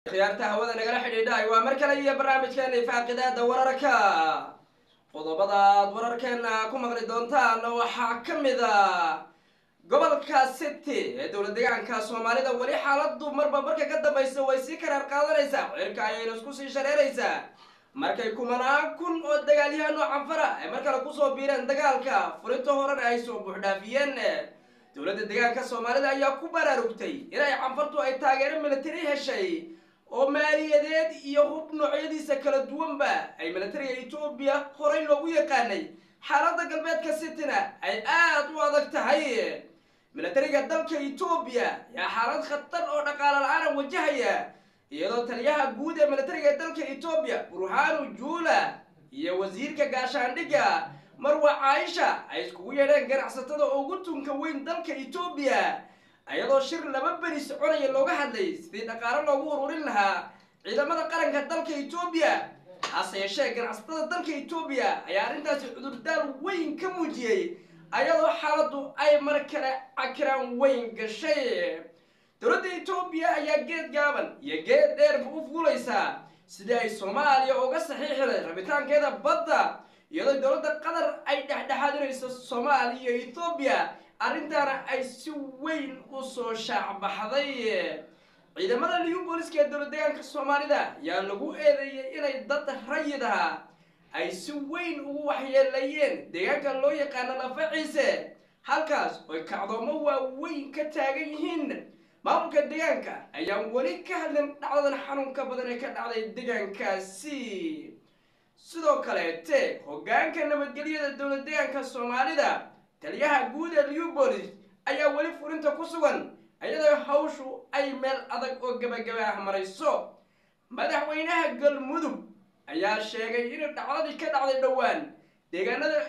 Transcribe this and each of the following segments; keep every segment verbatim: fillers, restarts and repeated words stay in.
khiyaarta hawada nagala xidhiidhay waa mar kale iyo barnaamijkeena ifaaqidaada wararka qodobada aad wararkeena ku maqli doontaan waxaa ka mid ah gobolka city ee dowlad deegaanka soomaalida weli xaaladu marba marka ka dambaysa way sii karaar qaadanaysaa cirka ayayna isku sii shareeraysaa markay kumanaan kun oo dagaalyahano canfara ay mar kale kusoo biireen dagaalka fulinta horena ay soo buuxdhaafiyeen dowladda deegaanka soomaalida ayaa ku baraarugtay inay canfartu ay taageero militari heshay oo maaliyadeed iyo hub noocyadiisa kala duwanba ay militariga Ethiopia horay loogu yaqaanay xaaladda galbeedka cityna ay aad u adag tahay militariga dalka Ethiopia yaa xaalad khatar oo dhaqaale la'aan wajahaya iyadoo taliyaha guud ee militariga dalka Ethiopia Burhanu Jula iyo wasiirka gaashaandhigga Marwa Aisha ay iskugu yeedheen ganacsatada ugu tunka weyn dalka Ethiopia ayadoo shir laba beri soconaya looga hadlay sidii dhaqaale loogu ururin lahaa ciidamada qaranka dalka Ethiopia hase yeeshee ganacsatada dalka Ethiopia ayaa arrintaasi cudurdaar weyn ka muujiyey ayadoo xaaladu ay mar kale cakraan weyn gashay dowladda Ethiopia ayaa geed gaaban iyo geed dheer u fuulaysaa sidii ay Soomaaliya uga saxiixday rabitaankeeda badda iyadoo dowladda Qatar ay dhexdhexaadinayso Soomaaliya iyo Ethiopia arrintaana ay si weyn u soo shaacbaxday ciidamada liyu booliska ee dowlad deegaanka Soomaalida yaa lagu eedeeyay inay dad rayid ah ay si weyn ugu waxyeeleeyeen deegaanka loo yaqaan Lafaciise halkaas oo kacdoomo waaweyn ka taagan yihiin maamulka deegaanka ayaa weli ka hadlin dhacdadan xanuunka badan ee ka dhacday deegaankaasi sidoo kale te hoggaanka nabadgelyada dowlad deegaanka Soomaalida taliyaha guud ee liyu boolis ayaa weli fulinta ku sugan ayadoo hawshu ay meel adag oo gabagaba ah marayso madaxweynaha galmudug ayaa sheegay in dhacdadii ka dhacday dhowaan deegaanada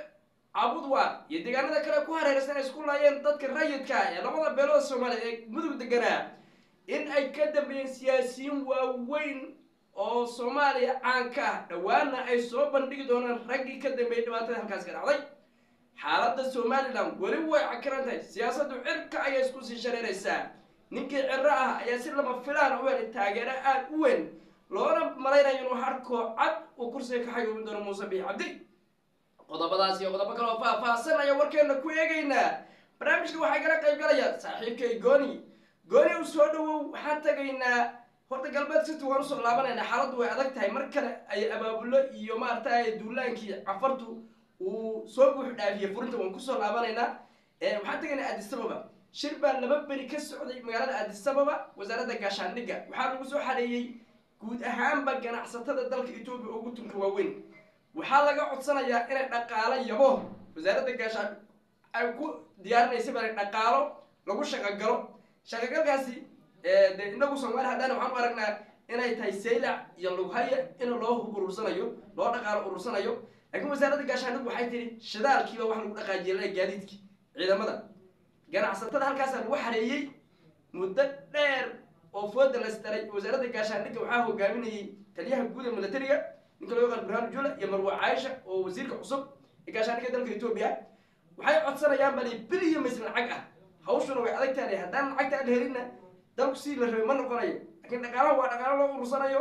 Abudwa iyo deegaanada kale ku hareeraysan isku laayeen dadka rayidka ee labada beelood Soomaaliya ee mudug deganaa in ay ka dambeeyeen siyaasiyiin waaweyn oo Soomaaliya caan ka ah dhawaana ay soo bandhigi doonaan raggii ka dambeeyay dhibaatada halkaas ka dhacday xaaladda Somaliland weli way cakirantahay siyaasaddu cirka ayay isku sii shareeraysaa ninkii cirro ah ayaa si lama filaan u helay taageero aad u weyn loona malaynayo inuu harkoo cad uu kursiga ka xayuubin doono Muuse Biixi Cabdi qodobadaas iyo qodobo kale oo faahfaahsan ayaa warkeena ku eegaynaa barnaamijka waxaa kala qayb galaya saaxiibkay Gooni Gooni u soo dhawow waxaan tagaynaa horta galbeed city waan soo laabanayna xaaladdu way adag tahay mar kale ay abaabulo iyo maartay duulaankii cafartu uu soo buux dhaafiyay furinta waan ku soo laabanayna ee waxaan tagaynaa Addis Ababa shir baa laba beri ka socday magaalada Addis Ababa wasaaradda gaashaandhigga waxaa lagu soo xareeyay guud ahaanba ganacsatada dalka Ethiopia ugu tunka waaweyn waxaa laga codsanayaa inay dhaqaale yabo wasaaradda gaashaandhigga ay ku diyaarinayso bari dhaqaalo lagu shaqo galo shaqo galkaasi ee de inagu Soomaali hadana waxaan u aragnaa inay tahay saylac iyo lughaya in loo urursanayo loo dhaqaalo urursanayo laakiin wasaaradda gaashaandhigga waxay tiri shidaalkiiba wax lagu dhaqaajiyay gaadiidkii ciidamada ganacsatada halkaas lagu xareeyay muddo dheer oo fooda la istaray wasaaradda gaashaandhigga waxaa hogaaminayay taliyaha guud ee militariga ninka loo yaqaan Burhanu Jula iyo Marwa Aisha oo wasiirka cusub ee gaashaandhigga dalka Ethiopia waxay codsanayaan bali bilyan misl lacag ah hawshuna way adag tahay haddaan lacagta aan helina dalku si la rabo ma noqonayo laakiin dhaqaalaha waa dhaqaalo loo urursanayo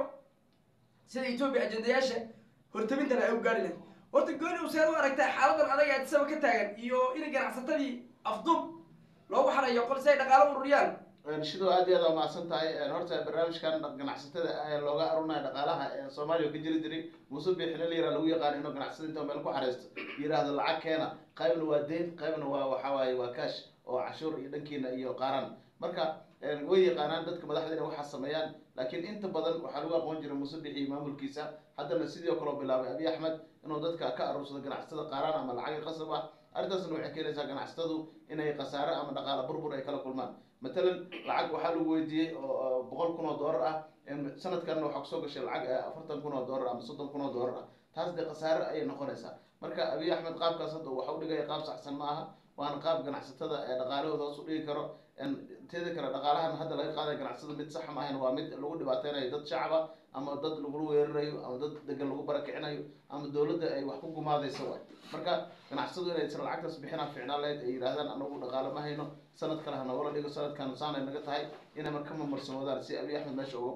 sida Ethiopia ajendayaasha hortabintana ay u gaari lahayd horta Gooni u soo aragtay xaaladan adag ee Addis Ababa ka taagan iyo in ganacsatadii afduub loogu xarayo qol si ay dhaqaalo ururiyaan sidoo aad iyo aad u maadsan tahay horta barnaamijkan ganacsatada ee looga arunayo dhaqaalaha ee Soomaaliya ka jiri jiray Muuse Biixi Cabdi lagu yaqaan inuu ganacsada inta meel ku xareysto yiraahdo lacag keena qaybna waa deyn qaybna waa waxa waaye waa cash oo cashuur iyo dhankiina iyo qaaran marka way yaqaanaan dadka madaxda waxa sameeyaan laakiin inta badan waxa lagu aqoon jiray Muuse Biixi maamulkiisa haddana sidoo kale bilaabay Abiy Ahmed inuu dadka ka aruursado ganacsada qaaran ama lacag qasab ah arrintaasna waxay keenaysaa ganacsatadu inay qasaare ama dhaqaale burbur ay kala kulmaan مثلا lacag waxaa lagu weydiiyay oo boqol kun oo dollar ah sanadkan waxa soo gashay lacag afartan kun oo dollar ama soddon kun oo dollar ah taas de qasaare ay noqonaysaa marka Abiy Ahmed qaabkaas hadda waxa uu dhigay qaab saxsan ma aha waan qaab ganacsatada ee dhaqaalahooda hoos u dhigi karo in teeda kale dhaqaalahan hadda laga qaaday ganacsada mid sax ma ahayn waa mid lagu dhibaateynayo dad shacab ah ama dad lagu weerarayo ama dad degan lagu barakicinayo ama dawladda ay wax ku gumaadayso way marka ganacsadu inay isla lacagtaas bixinaan fiicnaan lahayd ay yiraahdaan anagu dhaqaale ma hayno sanad kale hana wala dhigo sanadkan saanay naga tahay inay marka ma marsamoodaan si Abiy Ahmed meesha uga baxo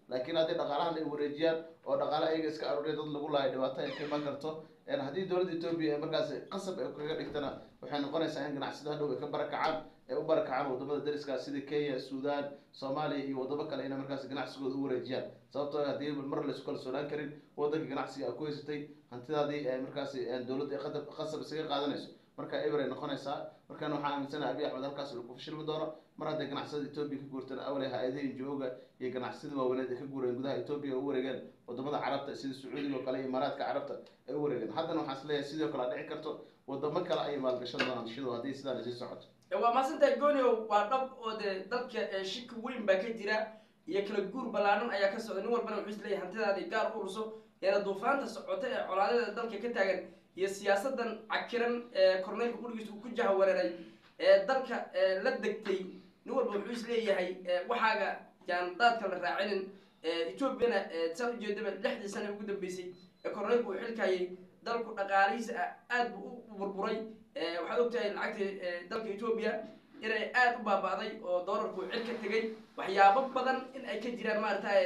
laakiin haddii dhaqaalahan ay wareejiyaan oo dhaqaale ayaga iska aruuriya dad lagu laayo dhibaato ay ka iman karto haddii dowladda Ethiopia ay markaas qasab ay kaga dhigtana waxay noqonaysaa in ganacsiyada hadhow ay ka barakacaan ay u barakacaan wadamada dariska sida Kenya, Suudaan, Soomaaliya iyo wadamo kale inay markaas ganacsigooda u wareejiyaan sababtoo ah haddii mar la isku kalsoonaan karin wadanka ganacsiga ku haysatay hantidaadii ay markaas dowladda ay qadab qasab isaga qaadanayso marka eber ay noqonaysaa markaan waxaan aaminsanahay Abiy Ahmed halkaas uu ku fashilmi doono mar hadday ganacsiyada Ethiopia ka guurtaan awlay hay'adaha jooga iyo ganacsiyada waaweyn ay ka guureen gudaha Ethiopia u wareegeen wadamada Carabta sida Sacuudiga oo kale iyo Imaaraadka Carabta ay u wareegeen haddana waxaan isleeyahay sidoo kale dhici karto wadamo kale ay maalgashan doonaan shidoo haddii sidaa sii socoto waa maasanta goonio waa dhab oo de dadka shiki weyn baa ka jira iyo kala guur balaaran ayaa ka socda nin walbana wuxuu isleeyahay hantidaada gaar u urso ee duufaanta socota ee colaadada dalka ka taagan iyo siyaasadan cakiran ee korneylka gurigiisa uu ku jahawareeray ee dalka la degtay nin walba wuxuu isleeyahay waxaaga jaan daadka la raacinin Ethiopia san ujeedaba lixdii sano ugu dambeysay ee korneylku uu xilkayay dalku dhaqaalihiisa aad buu u burburay waxaad ogtahay lacagta dalka Ethiopia inay aad u baabaaday oo doolarku cid ka tagay waxyaabo badan in ay ka jiraan maartay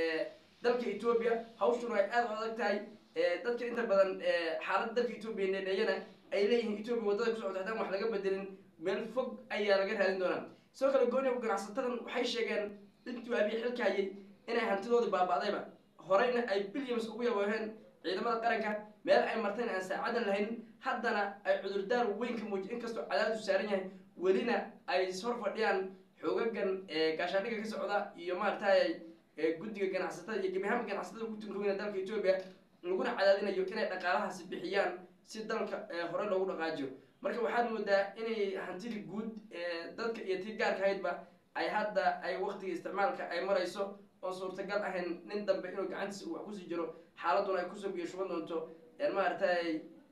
dalka Ethiopia hawshuna ay aad u adag tahay dadka inta badan xaaladda dalka Ethiopia needayana ay leeyihiin Ethiopia wadada ku socota hadaan wax laga bedelin meel fog ayaa laga raadin doonaa sidoo kale gooni ganacsatadan waxay sheegeen intuu Abiy xilkayay inay hantidoodii baaba'dayba horeyna ay billions ugu yabooheen ciidamada qaranka meel ay marteen aan saacadan lahayn haddana ay cudurdaar weyn ka muujin inkastoo cadaadis saaran yahay welina ay sor fadhiyaan xoogagan gaashaandhiga ka socda iyo maartay guddiga ganacsatada iyo gabiyaha ganacsatada ugu tunkoobay dalka Ethiopia laguna cadaadinayo inay dhaqaalahaasi bixiyaan si dalka hore loogu dhaqaajiyo marka waxaad moodaa inay hantidii guud dadka iyo tii gaarka ahaydba ay hadda ay waqtiga isticmaalka ay marayso oo suurtagal ahayn nin dambe inuu gacantiisa wax ku sii jiro xaaladuna ay kusoo biyo shuban doonto maartay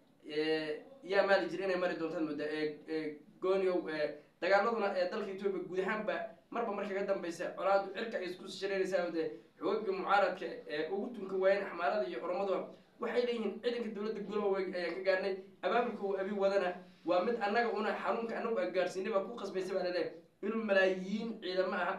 yaa maali jira inay mari doontaan muddo gooniow dagaaladuna ee dalka Ethiopia guud ahaanba marba marka ka dambaysa colaadu cirka ay isku shareeraysaa wada xoogga mucaaradka ee ugu tunka waayeen xamaarada iyo oromadu waxay leeyihiin ciidanka dawladda golaha way ayaan ka gaarnay abaabulka uu Abiy wadana waa mid annaga una xarunka annagu aan gaarsiinay baa ku qasbaysa baa leeyahay inuu malaayiin ciidamo ah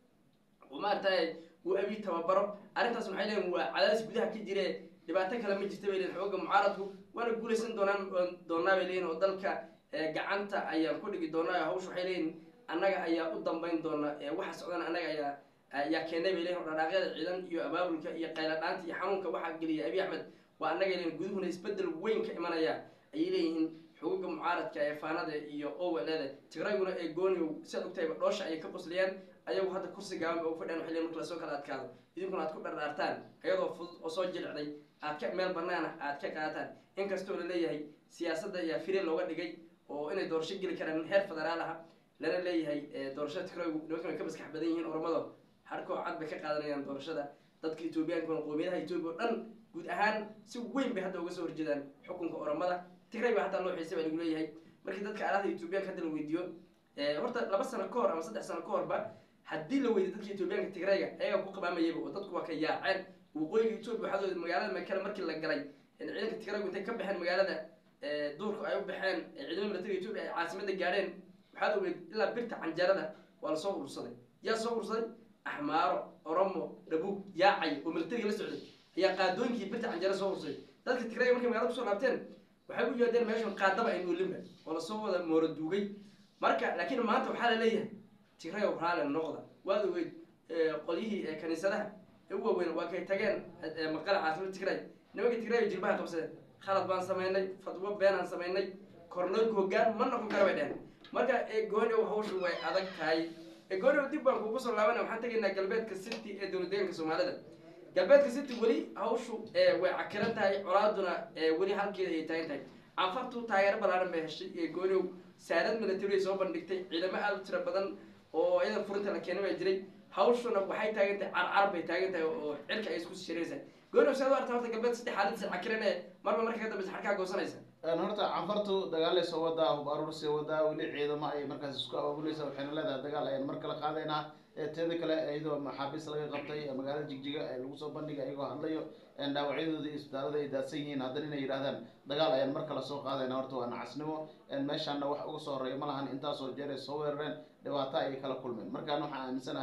oo maartay uu Abiy tababaro arrintaas waxay leeyihiin waa cadaadis gudaha ka jira dhibaato kale ma jirto bay leeyihiin xoogga mucaaradku waana guulaysan doonaan doonaa bay leeyihiin oo dalka gacanta ayaan ku dhigi doonaa hawshu waxay leeyihiin annaga ayaa u dambayn doona waxa socdana annaga ayaa ayaa keenay bay leeyihiin dhaqaaqyada ciidan iyo abaabulka iyo qayla dhaanta iyo xanuunka waxa galiya Abiy Ahmed waa annaga leeyihiin guduhuna isbedel weyn ka imanaya ay leeyihiin xoogga mucaaradka ee faanada iyo owleeda tigrayguna ee gooniyow si ogtayba dhoosha ay ka qosliyaan ayagu hadda kursi gaaban oo fadhiyaan waxay leeyihiin marka la soo kala adkaado idinkuna aad ku dhardhaartaan ayadoo fudud oo soo jilicday aad ka meel banaana aad ka qaataan inkastoo la leeyahay siyaasadda ayaa fire looga dhigay oo inay doorasho geli karaan heer federaal ah lana leeyahay doorashada tigraygu nimankan way ka maskax badan yihiin oromado harkoo cad bay ka qaadanayaan doorashada dadka Ethiopia qowmiyadaha Ethiopia oo dhan guud ahaan si weyn bay hadda uga soo horjeedaan xukunka oromada tigray baa hadda loo xiisay baa lagu leeyahay markii dadka aalada Ethiopia hadda la weydiiyo horta laba sano ka hor ama saddex sano ka horba haddii la weydiiyo dadka Ethiopia tigrayga ayaga ku qabaamayay oo dadku waa ka yaaceen waqooyiga Ethiopia waxaa magaalada Makala markii la galay in ciidanka tigraygu intay ka baxeen magaalada duurku ay u baxeen ciidamada militariga Ethiopia ay caasimada gaareen waxaa weyd ilaa birta canjarada waa la soo urursaday yaa soo urursaday axmaaro oromo dhabuug yaacay oo militariga la socday ayaa qaadooyinkii birta canjarada soo urursaday dadka tigrayga markay magaalada kusoo laabteen waxay u yeedeen meeshan qaadaba ay noolinba oo la soo wada mooro duugay marka laakiin maanta waxaa la leeyahay tigrayga raali noqda waad ogeyd qolyihii kaniisadaha ee u waaweyn waa kay tageen maqala caasimada tigray nimanka tigrayga jilbaha qabsadeen khalad baan sameynay fadwo beenaan sameynay korneylku hoggaan ma noqon kara bay dheheen marka gooniow hawshu way adag tahay gooniow dib baan kugu soo laabanaya waxaan tegaynaa galbeedka city ee dowlad deegaanka soomaalida galbeedka city weli hawshu way cakiran tahay colaaduna weli halkeeda ay taagan tahay canfartu taageero ballaaran bay heshay gooniow saarad military soo bandhigtay ciidamo aad u tiro badan oo iyadan furinta la keenay baa jiray hawshuna waxay taagan tahay carcar bay taagan tahay oo cirka ay isku shiraysaa gooniow saad u arta horta galbeed city xaaladdiisa cakiran ee marba marka ka dambeysa xarkaa goosanaysa horta canfartu dagaal ay soo wadaa hub aruur sii wadaa weli ciidamo ay markaas isku abaabulaysa waxayna leedahay dagaal ayaan mar kale qaadaynaa teeda kale iyadoo maxaabiis laga qabtay magaalada jigjiga ee lagu soo bandhigay iyagoo hadlayo dhaawacyadooda iyo isbitaalada ay daadsan yihiin haddana inay yidhahdaan dagaal ayaan mar kale soo qaadaynaa horta waa nacasnimo meeshaana wax uga soo horeeya ma lahan intaasoo jeer ay soo weerareen dhibaato ayay kala kulmeen markaan waxaan aaminsanahay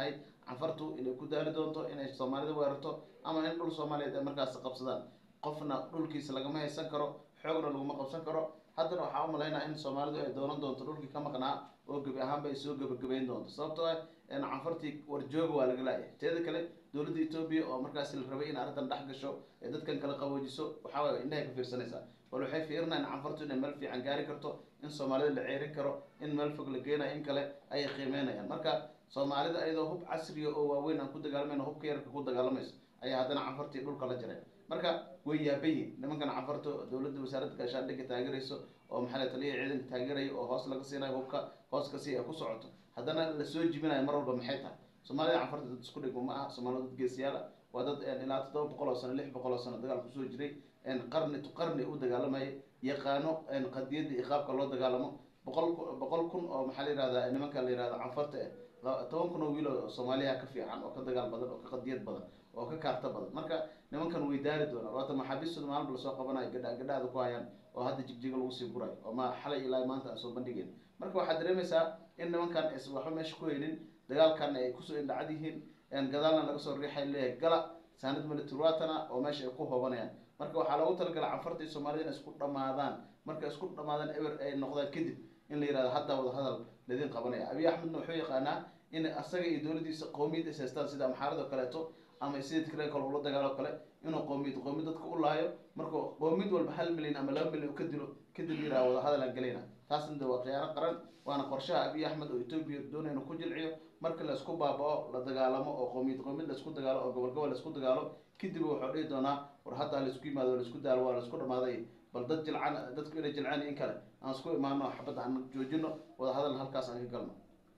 canfartu inay ku daali doonto inay soomaalida weerarto ama in dhul soomaaliyeed ay markaas qabsadaan qofna dhulkiisa lagama haysan karo xoogna laguma qabsan karo haddana waxaa u malaynaa in soomaalidu ay doonan doonto dhulkii ka maqnaa oo gebi ahaanba ay soo gebagabayn doonto sababtoo ah canfartii warjooga waa laga laayay teeda kale dowladda etoobiya oo markaas la rabay in arrintan dhex gasho ee dadkan kala qaboojiso waxaa waay indhahay ka fiirsanaysaa bal waxay fiirinayaan canfartu inay meel fiican gaari karto in soomaalida la ceerin karo in meel fog la geenayo in kale ayay qiimeynayaan marka soomaalida ayadoo hub casriya oo waaweyn aan ku dagaalmayno hubka yarka ku dagaalamayso ayaa haddana canfartii dhulka la jiray marka way yaabayin nimankan canfarto dowladda wasaaradda gaashaandhigga taageerayso oo maxaa taliya ciidanka taageeraya oo hoos laga siinayo hubka hoos kasi ay ku socoto haddana lasoo jibinayo mar walba maxay tahay soomaalida canfarta dad isku dhigmo ma aha soomaalida dad geesiyaal ah waa dad ilaa toddoba boqol oo sano lix boqol oo sano dagaal kusoo jiray qarni to qarni u dagaalamaya yaqaano qadiyadda iyo qaabka loo dagaalamo boqol boqol kun oo maxaa la yihahdaa nimanka la yihahda canfarta eh toban kun oo wiil oo soomaaliya ka fiican oo ka dagaal badan oo ka qadiyad badan oo ka kaarta badan marka nimankan way daari doonaan waata maxaabiistooda maalin bala soo qabanayo gadha gadhaada ku hayaan oo hadda jigjiga lagu sii gurayo oo ma xalay ilaa maanta aan soo bandhigeyn marka waxaad dareemaysaa in nimankan is waxba meesha ku haynin dagaalkan ay kusoo indhacad yihiin gadaalna laga soo riixay leeyahay gala saanad military-watana oo meesha ay ku hoobanayaan marka waxaa loogu talagala canfarta iyo soomaalida in isku dhamaadaan marka isku dhamaadaan eber ay noqdaan kadib in la yihahdo hadda wada hadal ladin qabanaya abiy axmedna wuxuu yaqaanaa in asaga iyo dowladiisa qowmiyad is haystaan sida amxaarada o kaleeto ama sida tikre kale ula dagaalo kale inuu qowmiyad qowmiyad dadka u laayo marka qowmiyad walba hal milyan ama laba milyan ka dilo kadib yiraha wada hadal aan galayna taasna de waa khiyaano qaran waana qorshaha abiy axmed oo etoobiya doonayna ku jilciyo marka laisku baabao la dagaalamo oo qowmiyad qowmiyad laisku dagaalo oo gobol gobol laisku dagaalo kadib wuxuu dhihi doonaa war hadda laisku yimaado laisku daalo waa laisku dhamaaday bal dad jilcan dadku inay jilcaan in kale aan isku imaano xabadda aan joojino wada hadal halkaas aan ka galno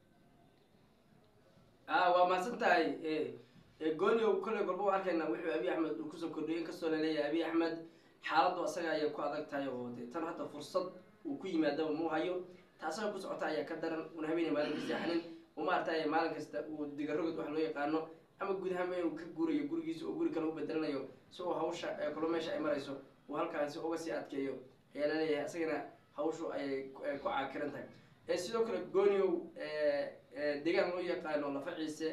ah waa mahadsan tahay goonio kolley golba u arkayna wuxuu abiy axmed uu kusoo kordhiyay inkastoo laleeyahay abiy axmed xaaladdu asaga ayay ku adag tahay oo de tan hadda fursad uu ku yimaadaba muu hayo taasaga ku socota ayaa ka daran una habeenay maalin ka seexanin uma artay maalin kasta uu digarogod wax loo yaqaano ama guud ahaan inuu ka guurayo gurigiisa oo guri kale u bedelanayo si uu hawsha kalo meesha ay marayso uu halkaasi uga sii adkeeyo ayaa laleeyahay isagana hawshu ayay ku caakiran tahay sidoo kale gooniow deegaan loo yaqaano lafaciise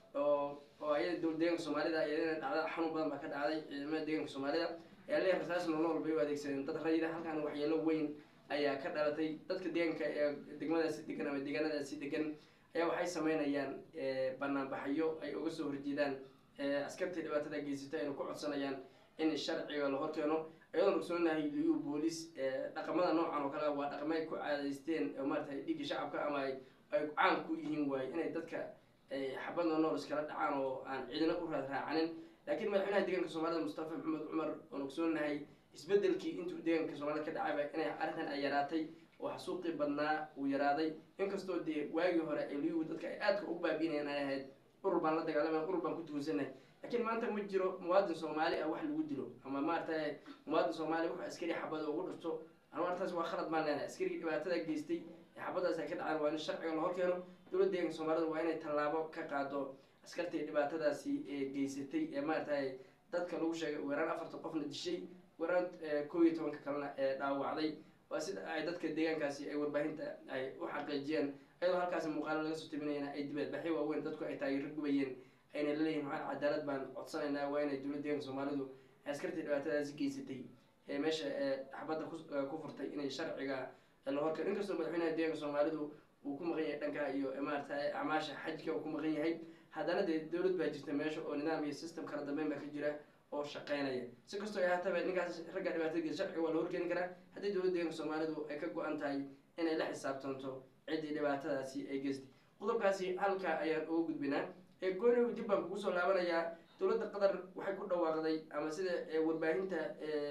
oo oo ayada dowlad deegaanka soomaalida iyadana dhacda xanuun badan baa ka dhacday ciidamada deegaanka soomaalida ayaa leeyahay rasaas nolol walba u adeegsadeen dad rayida halkan waxyeelo weyn ayaa ka dhalatay dadka deegaanka ee degmadaasi degan ama deegaanadaasi degan ayaa waxay sameynayaan banaanbaxyo ay uga soo horjeedaan askartii dhibaatada geysata ayna ku codsanayaan in sharciga la horkeeno ayadoon ogsoonahay liyu boolis dhaqamada noocan oo kale waa dhaqamo ay ku caadaysteen oo maaragtay dhiigga shacabka ama ay ay caan ku yihiin waaye inay dadka xabadna nool iskala dhacaan oo aan ciidina u raad raacanin laakiin madaxweynaha deegaanka soomaalida mustafa maxamed cumar oon ogsoonahay isbedelkii intuu deegaanka soomaalida ka dhacayba inay arrintan ay yaraatay oo xasuuqii badnaa uu yaraaday inkastoo dee waagii hore ay liyu dadka ay aadka u baabiinayaan ay ahayd urur baan la dagaalamaya urur baan ku tuunsanahay laakiin maanta ma jiro muwaadin soomaali ah wax lagu dilo ama maaragtay muwaadin soomaali wuxuu askari xabada ugu dhufto ama artaas waa khalad baan leenahay askarigii dhibaatada geystay ee xabadaas ay ka dhacaan waa in sharciga la horkeeno dowladda deegaanka soomaalida waa inay tallaabo ka qaado askartii dhibaatadaasi ee geysatay ee maaragtay dadka lagu sheegay weeraan afartan qofna dishay weeraan koob iyo tobanka kalena ee dhaawacday waa sida ay dadka deegaankaasi ay warbaahinta ay u xaqiijiyeen ayadoo halkaasi muuqaalo laga soo tabinayana ay dibadbaxyo waaweyn dadku ay taageero gubayeen ayna laleeyihin waxaan cadaalad baan codsanaynaa waa inay dowladda deegaanka soomaalidu askartii dhibaatadaasi geysatay ee meesha xabadda ku furtay inay sharciga la horkeeno inkastoo madaxweynaha deegaanka soomaalidu uu ku maqan yahay dhanka iyo maaragtay acmaasha xajka uu ku maqan yahay haddana dee dowlad baa jirta meesha oo nidaam iyo system kala dambeyn baa ka jira oo shaqeynaya si kastoo ay haataba ninkaas ragga dhibaatada geesa sharciga waa la horkeeni karaa haddii dowladda deegaanka soomaalidu ay ka go-an tahay inay la xisaabtanto ciddii dhibaatadaasi ay geystay qodobkaasi halka ayaan uga gudbinaa ee gooniw dib baan kugu soo laabanayaa dowladda qatar waxay ku dhawaaqday ama sida warbaahinta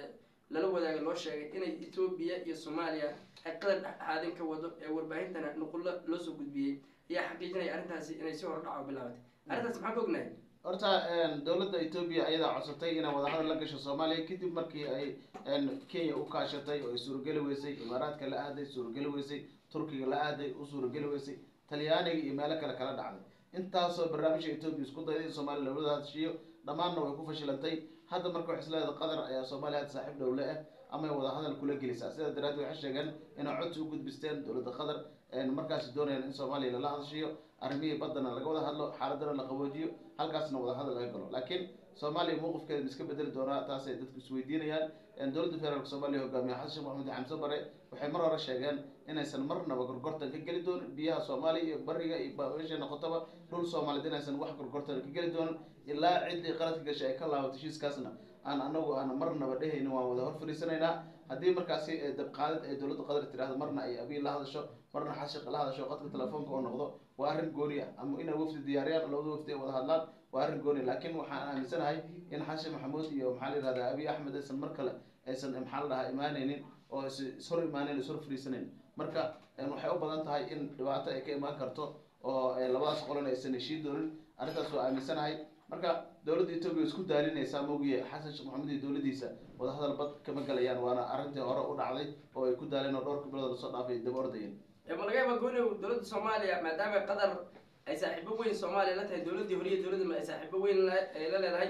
lala wadaaga loo sheegay inay etoobiya iyo soomaaliya ay qatar dhexdhexaadin ka wado ee warbaahintana nuqulo loo soo gudbiyey ayaa xaqiijinaya arrintaasi inay si hor dhaco bilaabatay arrintaas maxaan ka ognahay horta dowladda etoobiya ayadaa codsatay inay wadahadal la gasho soomaaliya kadib markii ay kenya u kaashatay oo ay suurageli weysay imaaraadka la aaday suurageli weysay turkiga la aaday u suurageli weysay talyaaniga iyo meelo kale kala dhacday intaasoo barnaamijka etoobiya isku dayday in soomaaliya lawada hadashiyo dhammaanna way ku fashilantay hadda marka waxay isleedahay qatar ayaa soomaaliya hadda saaxiib dhowle ah ama ay wadahadal kula gelisaa sidaa daraaddeed waxay sheegeen inay codsi u gudbisteen dowladda qatar markaasi doonayaan in soomaaliya lala hadashiyo arrimihii baddana laga wada hadlo xaaladana la qaboojiyo halkaasna wada hadal laga galo laakiin soomaaliya mowqifkeeda ma iska bedeli doonaa taasay dadku isweydiinayaan dowladda federaalka soomaaliya hogaamiye xasan sheekh maxamed xamse bare waxay mar hore sheegeen inaysan marnaba gorgortan ka geli doonin biyaha soomaaliya iyo bariga iyo meeshay noqotaba dhul soomaaliyed inaysan wax gorgortan ka geli doonin ilaa ciddii qaladka gashay ay ka laabato heshiiskaasna aan anagu aan marnaba dhehaynin waan wada hor fariisanaynaa haddii markaasi dabqaadid ay dowladda qadar tiraahdo marna ay abiy la hadasho marna xashiq la hadasho qadka telefoonka oo noqdo waa arrin gooni ah ama inay wafdi diyaariyaan labada wafdi ay wada hadlaan waa arrin gooni laakiin waxaan aaminsanahay in xashin maxamuud iyo maxaa la yihahdaa abiy axmed aysan mar kale aysan maxaa la dhahaa imaanaynin oo is ishor imaaneyn ishor fariisanayn marka waxay u badan tahay in dhibaato ay ka imaan karto oo labadaas qolana aysan heshiin doonin arrintaas waa aaminsanahay marka dowladda etoobiya isku daalinaysaa mogiye xasan sheekh maxamed iyo dowladdiisa wadahadal bad kama galayaan waana arrintii hore u dhacday oo ay ku daaleen oo dhowrka bilood lasoo dhaafay daba ordayeen ma laga yaaba gooni dowladda soomaaliya maadaama qatar ay saaxiibo weyn soomaaliya la tahay dowladdii hore iyo dowladda ay saaxiibo weyn ay la leedahay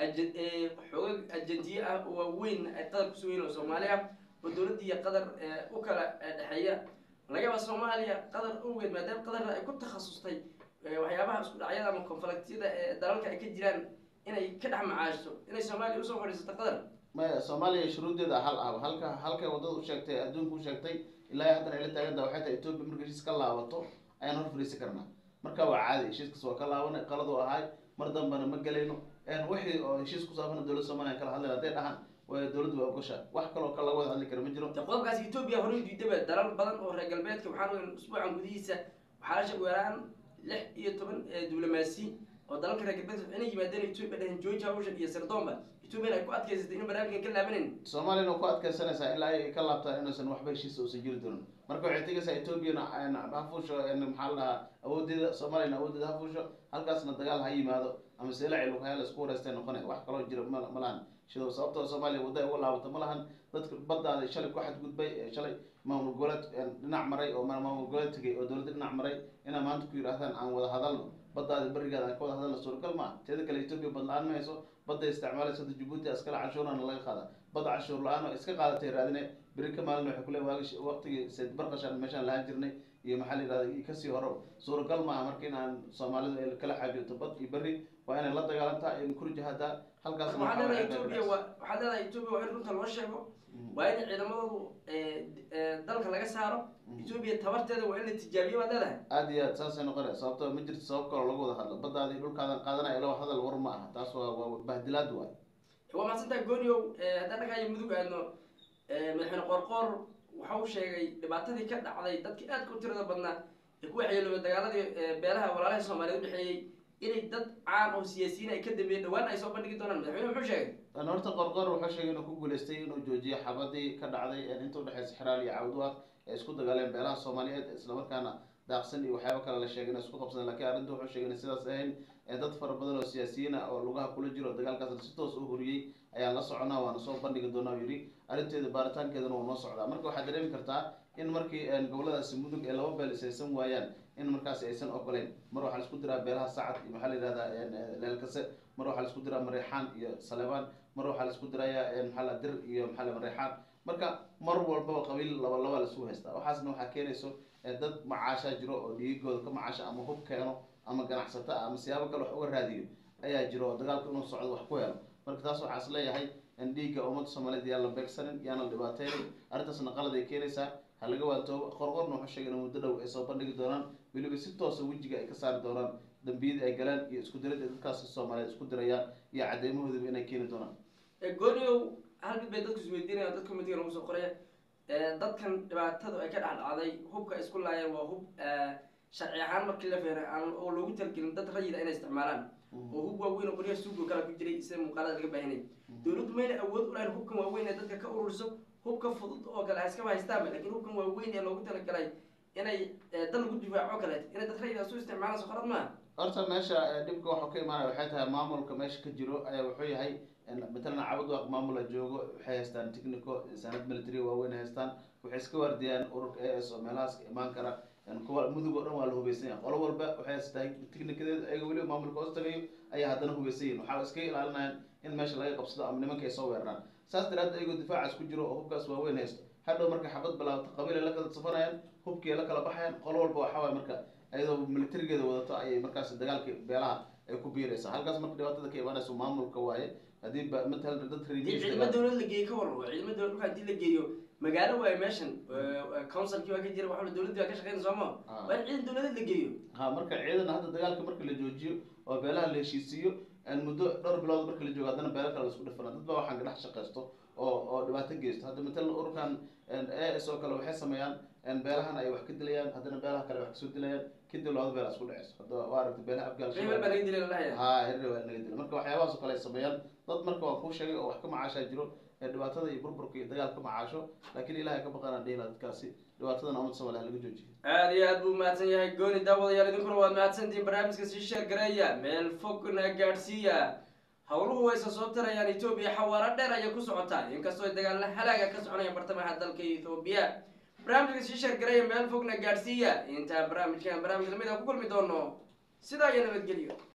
xoogag ajantiye ah oo waaweyn ay qatar kusoo weyn oo soomaaliya oo dowladdii iyo qatar u kala dhexeeya laga yaaba soomaaliya qatar ogeed maadaama qatar ay ku takhasustay waxyaabaha isku dhacyada ama konfliktiyada ee dalalka ay ka jiraan inay ka dhex macaashto inay soomaaliya usoo fadhiisato qatar maya soomaaliya shuruudeeda hal ah halka halkay wadada u sheegtay adduunka u sheegtay ilaa haddana ay la taagantaha waxay tahay etoobiya marka heshiis ka laabato ayaan hor fariisan karnaa marka waa caadi heshiiskaas waa ka laabanay qaladu ahay mar dambana ma gelayno wixii oo heshiis ku saabsan dowladda soomaaliya kala hadlay hadday dhahaan dowladda waa ogosha wax kaloo ka laga wada hadli kara ma jiro qodobkaas etoobiya horey diidaba dalal badan oo reer galbeedka waxaan ogeyn usbuucan gudihiisa waxaa la sheeg weeraan lix iyo toban diblomaasi oo dalalka reer galbeedka inay yimaadeen etoobiya dhehen georgia ocean iyo sirdoonba etoobiya ay ku adkaysatay in barnaamijkan ka laabanayn soomaaliyana ku adkaysanaysaa ilaa ay ka laabtaan inaysan waxba heshiis uusan jiri doonin marka waxay tegaysaa etoobiyana hafuusho maxaa la dhahaa awoodeeda soomaaliyana awoodeeda hafuusho halkaasna dagaal ha yimaado ama seelacil waxyaa la isku wareystay noqonay wax kaloo jira ma ma lahan sidoo sababtoo soomaaliya wadda ay uga laabato ma lahan dadka baddaada shalay ku xadgudbay shalay maamul goboleed dhinac maray oo maamul goboleed tegay oo dowladda dhinac maray inaa maanta ku yidhaahdaan aan wada hadalno baddaada berigaada aan ka wada hadalno suuragal maa teeda kale etoobiya bad la-aan ma hayso badda isticmaalaysa hadda jabuuti askale canshuurana laga qaada badda canshuur la-aan oo iska qaadatay raadine beri ka maalin waxay kule waagi waqtigii sayd barqashaan meeshaan lahaan jirnay iyo maxaa la yihahda kasii hore suuragal maaha marka in aan soomaalidu ay kala xaajooto bad iyo beri waa inay la dagaalantaa in kurjahadaa halkaas waxaad leedahay etoobiya waa waxaad leedahay etoobiya waa in runta loo sheego waa in ciidamadoodu dalka laga saaro etoobiya tabarteeda waa in la tijaabiyo baad leedahay aad iyo aad saasay noqonaya sababto ma jirto sabab kaloo lagu wada hadlo baddaada iyo dhulkaadan qaadanaya ilo hadal war ma aha taas waa waa bahdilaad waay waa mahadsantaha gooniow haddaan dhakaayo mudug aadno madaxweyne qoorqoor waxa uu sheegay dhibaatadii ka dhacday dadkii aadka u tirada badnaa ee ku waxyeelooba dagaaladii beelaha walaalaha soomaaliyeed udhexeeyey inay dad caan oo siyaasiyiin ay ka dambeeyeen dhawaan ay soo bandhigi doonaan madaxweyne muxuu sheegay horta qorqor wuxuu sheegay inuu ku guuleystay inuu joojiyo xabadii ka dhacday inta udhexeysa xiraal iyo cawdwaaq ee isku dagaaleen beelaha soomaaliyeed islamarkaana daaqsan iyo waxyaaba kale la sheegay inay isku qabsadeen lakiin arrinta wuxuu sheegay inay sidaas ahayn dad fara badan oo siyaasiyiin ah oo lugaha kula jiro dagaalkaasna si toos u horiyey ayaan la soconaa waana soo bandhigi doonaa yidhi arrinteeda baaritaankeedana waa noo socdaa marka waxaad dareemi kartaa in markii goboladaasi mudug ee laba beel isaysan waayaan in markaasi aysan ogoleyn mar waxaa la isku diraa beelaha sacad iyo maxaa la yihahdaa leelkase mar waxaa la isku diraa mareexaan iyo salebaan mar waxaa la isku diraya maxaa la dir iyo maxaa la mareexaan marka mar walbaba qabiil laba laba la isku haystaa waxaasna waxaa keenayso dad macaashaa jiro oo dhiigooda ka macaasha ama hub keeno ama ganacsata ama siyaabo kale wax uga raadiyo ayaa jiro oo dagaalka inuu socdo wax ku helo marka taas waxaa is leeyahay in dhiigga ummadda soomaaliyeed yaan la beegsanin yaana la dhibaateynin arrintaasna qalad ay keenaysaa ha laga waantoobo qorqorna wuxuu sheegay in muddo dhow ay soo bandhigi doonaan weliba si toosa wejiga ay ka saari doonaan dambiyadii ay galeen iyo isku diradii dadkaasi soomaaliyeed isku dirayaan iyo cadeymahoodaba inay keeni doonaan gooniow hal mid bay dadku isweydiinayaan dadka midiga lagu soo qoraya dadkan dhibaatadu ay ka dhexdhacday hubka isku laayeen waa hub sharci ahaan markii la feeray aan oo loogu talgelin dad rayida inay isticmaalaan oo hub waaweyn oo qoryaha suugo kala ku jiray sida muuqaalada laga baahinay dowladdu mayna awood u lahayn hubkan waaweyn ee dadka ka ururiso hubka fudud oo kale iskaba haystaanba laakiin hubkan waaweyn ee loogu talagalay inay dal lagu difaaco kale inay dad rayida isu isticmaalaan soo qalad maaha horta meesha dhibka waxuu ka imaanaya waxay tahay maamulka meesha ka jiro ayaa wuxuu yahay matalan cabadwaaq maamula joogo waxay haystaan technico sanad military waaweyn haystaan waxay iska waardiyaan ururka a s oo meelahaas ka imaan kara kuwa mudug oo dhan waa la hubeysan yahay qolo walba waxay haystaa technicadeeda ayaga weliba maamulka hoos tagayo ayaa haddana hubeysan yihin waxaa iska ilaalinayaan in meesha laga qabsado ama nimanka ay soo weeraraan saas daraaddeed ayagoo difaacaas ku jiro oo hubkaas waaweyn haysto hadhow marka xabad bilaabto qabiil ay la kala safanayaan hubkii ay la kala baxayaan qolo walba waxaa waay marka ayadoo militarigeeda wadato ayay markaas dagaalka beelaha ay ku biiraysaa halkaas marka dhibaatada ka imaanayso maamulka waaye haddii matalan dad ciidamada dawladda la geeyo ka waran ciidamada dawladda marka hadii la geeyo magaalo waaye meeshan councilkii waa ka jira waxa dawladda waa ka shaqeynaysa Soomaa waa in ciidan dawladda la geeyo ha marka ciidan hadda dagaalka marka la joojiyo oo beelaha la heshiisiyo aan muddo dhowr bilood marka la joogo haddana beelaha kale isku dhafana dad baa waxaan ka dhex shaqeysto oo oo dhibaato geysto hadda matalan ururkan A S oo kale waxay sameeyaan beelahan ay wax ka dilayaan haddana beelaha kale wax ka soo dilayaan kadib labada beel isku dhacayso hadda waa aragtay beelaha afgaal shaqo baa laga dilay lahayaa ha hirri waa laga dilay marka waxyaabahaas oo kale ay sameeyaan dad marka waa ku sheegay oo wax ka macaasha jiro dhibaatada iyo burburka iyo dagaalka macaasho laakiin ilaahay ka baqanaan dhihila dadkaasi dhibaatadan umad Soomaaliya laga joojiyo aad iyo aad buu mahadsan yahay gooni daawadayaal idinkuna waad mahadsantihiin barnaamijka sii sheer gareeya meel fogna gaadhsiiya howluhu way soo tarayaan Ethiopia xawaara dheer ay ku socotaa inkastoo ay dagaal halaaga ka soconayaan bartamaha dalka Ethiopia barnaamijka sii sheer gareeya meel fogna gaadhsiiya inta barnaamijkan barnaamij lamid ah ku kulmi doono sidaa iyo nabadgelyo